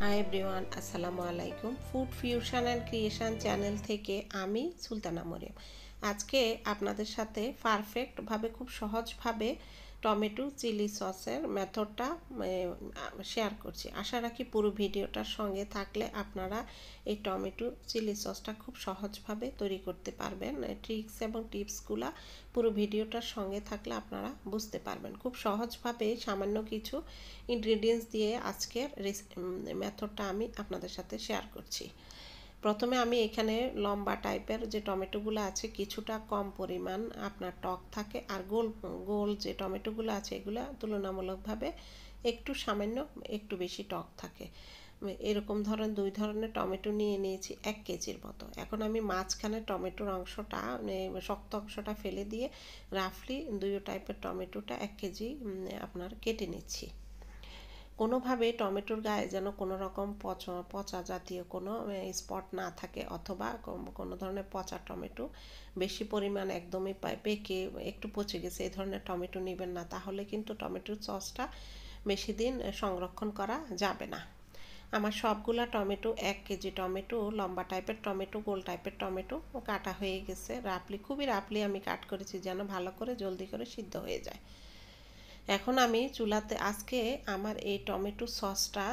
High everyone, আসসালামু আলাইকুম। Food fusion and creation channel থেকে আমি সুলতানা মরিয়ম। আজকে আপনাদের সাথে পারফেক্টভাবে খুব সহজভাবে টমেটো চিলি সসের মেথডটা শেয়ার করছি। আশা রাখি পুরো ভিডিওটার সঙ্গে থাকলে আপনারা এই টমেটো চিলি সসটা খুব সহজভাবে তৈরি করতে পারবেন। ট্রিক্স এবং টিপসগুলো পুরো ভিডিওটার সঙ্গে থাকলে আপনারা বুঝতে পারবেন। খুব সহজভাবে সামান্য কিছু ইনগ্রেডিয়েন্টস দিয়ে আজকের মেথডটা আমি আপনাদের সাথে শেয়ার করছি। প্রথমে আমি এখানে লম্বা টাইপের যে টমেটোগুলো আছে কিছুটা কম পরিমাণ আপনার টক থাকে, আর গোল গোল যে টমেটোগুলো আছে এগুলো তুলনামূলকভাবে একটু সামান্য একটু বেশি টক থাকে। এরকম দুই ধরনের টমেটো নিয়ে নিয়েছি 1 কেজির মতো। এখন আমি মাঝখানে টমেটোর অংশটা শক্ত অংশটা ফেলে দিয়ে রাফলি দুই টাইপের টমেটোটা 1 কেজি আপনার কেটে নিচ্ছি। কোনোভাবে টমেটোর গায়ে যেন কোনো রকম পচা জাতীয় কোনো স্পট না থাকে, অথবা কোনো ধরনের পচা টমেটো বেশি পরিমাণ একদমই পেকে একটু পচে গেছে এই ধরনের টমেটো নেবেন না, তাহলে কিন্তু টমেটোর সসটা বেশি দিন সংরক্ষণ করা যাবে না। আমার সবগুলা টমেটো 1 কেজি টমেটো, লম্বা টাইপের টমেটো, গোল টাইপের টমেটো কাটা হয়ে গেছে। খুবই রাফলি আমি কাট করেছি যেন ভালো করে জলদি করে সিদ্ধ হয়ে যায়। এখন আমি চুলাতে আজকে আমার এই টমেটো সসটা,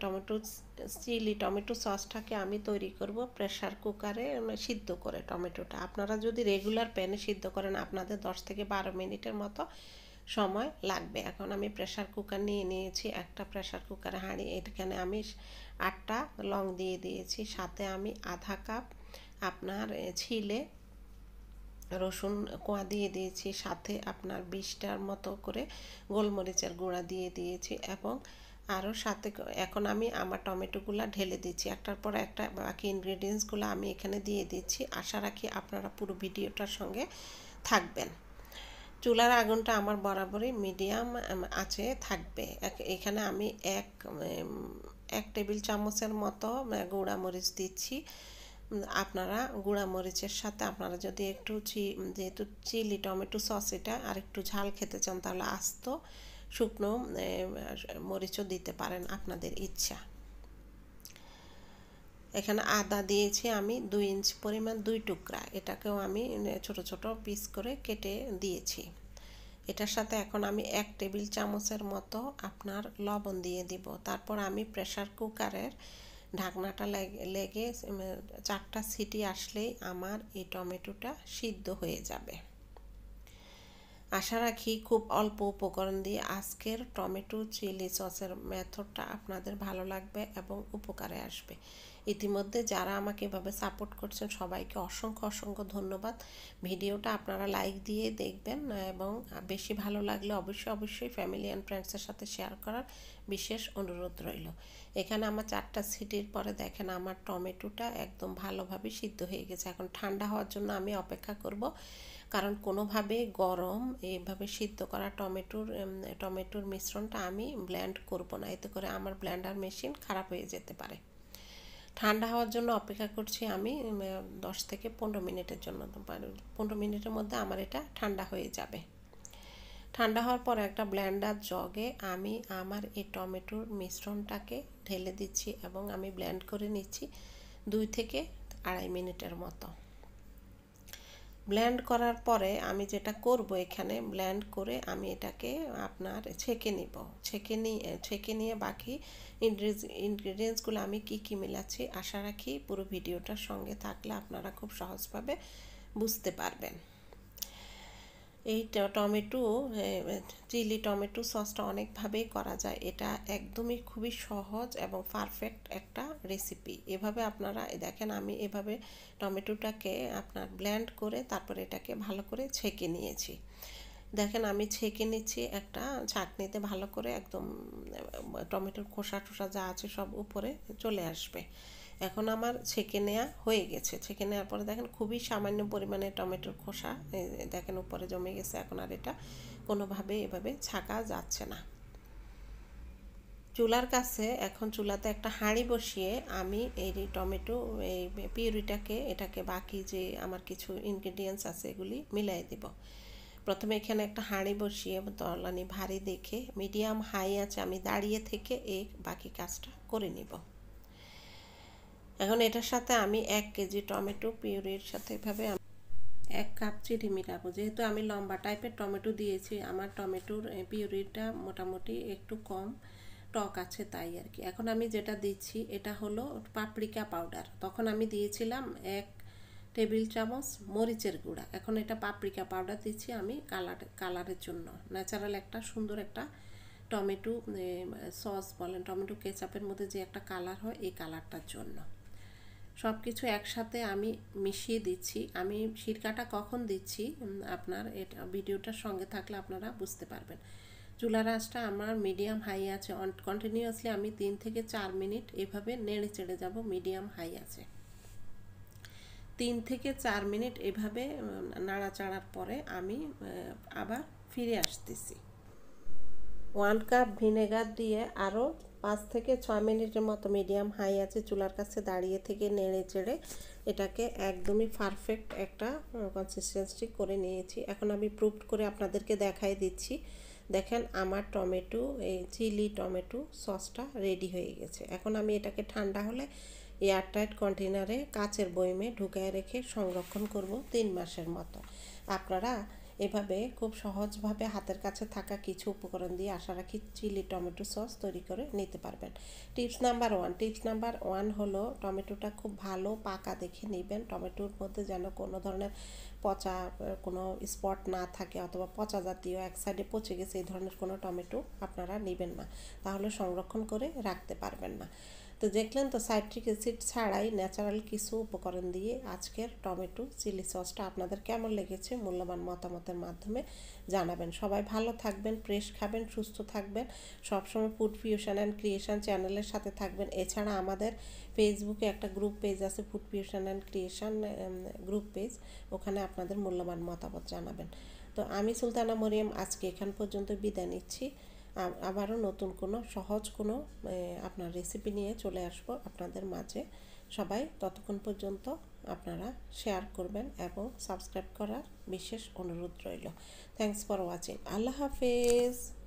টমেটো সসটাকে আমি তৈরি করব প্রেসার কুকারে সিদ্ধ করে। টমেটোটা আপনারা যদি রেগুলার প্যানে সিদ্ধ করেন আপনাদের 10 থেকে 12 মিনিটের মতো সময় লাগবে। এখন আমি প্রেসার কুকার নিয়ে নিয়েছি, একটা প্রেসার কুকার হাঁড়ি। এখানে আমি 8টা লং দিয়ে দিয়েছি, সাথে আমি আধা কাপ আপনার ছিলে রসুন কোয়া দিয়ে দিয়েছি, সাথে আপনার 20টার মতো করে গোলমরিচের গুঁড়া দিয়ে দিয়েছি, এবং আরও সাথে এখন আমি আমার টমেটোগুলো ঢেলে দিচ্ছি। একটার পর একটা বাকি ইনগ্রেডিয়েন্টসগুলো আমি এখানে দিয়ে দিচ্ছি। আশা রাখি আপনারা পুরো ভিডিওটার সঙ্গে থাকবেন। চুলার আগুনটা আমার বরাবরই মিডিয়াম আঁচে থাকবে। এখানে আমি এক টেবিল চামচের মতো গুঁড়া মরিচ দিচ্ছি। আপনারা গুঁড়া মরিচের সাথে আপনারা যদি একটু যেহেতু চিলি টমেটো সস এটা আর একটু ঝাল খেতে চান তাহলে আস্ত শুকনো মরিচও দিতে পারেন আপনাদের ইচ্ছা। এখানে আদা দিয়েছি আমি 2 ইঞ্চি পরিমাণ 2 টুকরা, এটাকেও আমি ছোট ছোট পিস করে কেটে দিয়েছি। এটার সাথে এখন আমি 1 টেবিল চামচের মতো আপনার লবণ দিয়ে দিব। তারপর আমি প্রেসার কুকারের ঢাকনাটা লেগে 4টা সিটি আসলেই আমার এই টমেটোটা সিদ্ধ হয়ে যাবে। আশা রাখি খুব অল্প উপকরণ দিয়ে আজকের টমেটো চিলি সসের মেথডটা আপনাদের ভালো লাগবে এবং উপকারে আসবে। ইতিমধ্যে যারা আমাকে এভাবে সাপোর্ট করছেন সবাইকে অসংখ্য ধন্যবাদ। ভিডিওটা আপনারা লাইক দিয়ে দেখবেন, এবং বেশি ভালো লাগলে অবশ্যই ফ্যামিলি অ্যান্ড ফ্রেন্ডসের সাথে শেয়ার করার বিশেষ অনুরোধ রইল। এখানে আমার 4টা সিটির পরে দেখেন আমার টমেটোটা একদম ভালোভাবে সিদ্ধ হয়ে গেছে। এখন ঠান্ডা হওয়ার জন্য আমি অপেক্ষা করব, কারণ কোনোভাবে গরম এইভাবে সিদ্ধ করা টমেটোর মিশ্রণটা আমি ব্লেন্ড করব না, এতে করে আমার ব্লেন্ডার মেশিন খারাপ হয়ে যেতে পারে। ঠান্ডা হওয়ার জন্য অপেক্ষা করছি আমি 10 থেকে 15 মিনিটের জন্য। 15 মিনিটের মধ্যে আমার এটা ঠান্ডা হয়ে যাবে। ঠান্ডা হওয়ার পর একটা ব্লেন্ডার জগে আমি আমার এই টমেটোর মিশ্রণটাকে ঢেলে দিচ্ছি এবং আমি ব্লেন্ড করে নিচ্ছি 2 থেকে 2.5 মিনিটের মতো। ব্লেন্ড করার পরে আমি যেটা করব, এখানে ব্লেন্ড করে আমি এটাকে আপনার ছেঁকে নিয়ে বাকি ইনগ্রেডিয়েন্টসগুলো আমি কি মিলাচ্ছি আশা রাখি পুরো ভিডিওটার সঙ্গে থাকলে আপনারা খুব সহজভাবে বুঝতে পারবেন। এই চিলি টমেটো সসটা অনেকভাবেই করা যায়, এটা একদমই খুবই সহজ এবং পারফেক্ট একটা রেসিপি। এভাবে আপনারা দেখেন আমি এভাবে টমেটোটাকে আপনার ব্লেন্ড করে তারপর এটাকে ভালো করে ছেঁকে নিয়েছি। দেখেন আমি ছেঁকে নিচ্ছি একটা ছাঁকনিতে ভালো করে, একদম টমেটোর খোসা টোসা যা আছে সব উপরে চলে আসবে। এখন আমার ছেঁকে নেওয়া হয়ে গেছে। ছেঁকে নেওয়ার পরে দেখেন খুবই সামান্য পরিমাণে টমেটোর খোসা দেখেন উপরে জমে গেছে। এখন আর এটা কোনোভাবে এভাবে ছাঁকা যাচ্ছে না। চুলার কাছে এখন চুলাতে একটা হাঁড়ি বসিয়ে আমি এই টমেটো এটাকে বাকি যে আমার কিছু ইনগ্রেডিয়েন্টস আছে এগুলি মিলাই দিব। প্রথমে এখানে একটা হাঁড়ি বসিয়ে তলানি ভারী দেখে মিডিয়াম হাই আছে আমি দাঁড়িয়ে থেকে এই বাকি কাজটা করে নিব। এখন এটার সাথে আমি 1 কেজি টমেটো পিউরির সাথে এভাবে 1 কাপ চিনি মিলাবো। যেহেতু আমি লম্বা টাইপের টমেটো দিয়েছি, আমার টমেটোর পিউরিটা মোটামুটি একটু কম টক আছে, তাই আর কি। এখন আমি যেটা দিচ্ছি এটা হলো পাপরিকা পাউডার। তখন আমি দিয়েছিলাম 1 টেবিল চামচ মরিচের গুঁড়া। এখন এটা পাপরিকা পাউডার দিচ্ছি আমি কালারের জন্য, ন্যাচারাল একটা সুন্দর একটা টমেটো সস বলেন, টমেটো কেচাপের মধ্যে যে একটা কালার হয়, এই কালারটার জন্য সব কিছু একসাথে আমি মিশিয়ে দিচ্ছি। আমি সিরকাটা কখন দিচ্ছি আপনার এটা ভিডিওটার সঙ্গে থাকলে আপনারা বুঝতে পারবেন। চুলার আঁচটা আমার মিডিয়াম হাই আছে, কন্টিনিউয়াসলি আমি 3 থেকে 4 মিনিট এভাবে নেড়ে চেড়ে যাব। মিডিয়াম হাই আছে, 3 থেকে 4 মিনিট এভাবে নাড়াচাড়ার পরে আমি আবার ফিরে আসতেছি। 1 কাপ ভিনেগার দিয়ে আরও 5 থেকে 6 মিনিটের মতো মিডিয়াম হাই আছে চুলার কাছে দাঁড়িয়ে থেকে নেড়ে চেড়ে এটাকে একদমই পারফেক্ট একটা কনসিস্টেন্সি করে নিয়েছি। এখন আমি প্রুভ করে আপনাদেরকে দেখাই দিচ্ছি। দেখেন আমার টমেটো, এই চিলি টমেটো সসটা রেডি হয়ে গেছে। এখন আমি এটাকে ঠান্ডা হলে এয়ারটাইট কন্টেনারে কাচের বয়মে ঢুকায় রেখে সংরক্ষণ করব 3 মাসের মতো। আপনারা এভাবে খুব সহজভাবে হাতের কাছে থাকা কিছু উপকরণ দিয়ে আশা রাখি চিলি টমেটো সস তৈরি করে নিতে পারবেন। টিপস নাম্বার 1 হলো টমেটোটা খুব ভালো পাকা দেখে নেবেন। টমেটোর মধ্যে যেন কোনো ধরনের পচা কোনো স্পট না থাকে, অথবা পচা জাতীয় এক সাইডে পচে গেছে এই ধরনের কোনো টমেটো আপনারা নেবেন না, তাহলে সংরক্ষণ করে রাখতে পারবেন না। তো দেখলেন তো, সাইট্রিক অ্যাসিড ছাড়াই ন্যাচারাল কিছু উপকরণ দিয়ে আজকের টমেটো চিলি সসটা আপনাদের কেমন লেগেছে মূল্যবান মতামতের মাধ্যমে জানাবেন। সবাই ভালো থাকবেন, ফ্রেশ খাবেন, সুস্থ থাকবেন, সবসময় ফুড ফিউশন অ্যান্ড ক্রিয়েশন চ্যানেলের সাথে থাকবেন। এছাড়া আমাদের ফেসবুকে একটা গ্রুপ পেজ আছে, food fusion and creation group page, ওখানে আপনাদের মূল্যবান মতামত জানাবেন। তো আমি সুলতানা মরিয়ম আজকে এখান পর্যন্ত বিদায় নিচ্ছি। আবারও নতুন কোনো সহজ কোনো আপনার রেসিপি নিয়ে চলে আসবো আপনাদের মাঝে। সবাই ততক্ষণ পর্যন্ত আপনারা শেয়ার করবেন এবং সাবস্ক্রাইব করার বিশেষ অনুরোধ রইল। Thanks for watching. আল্লাহ হাফেজ।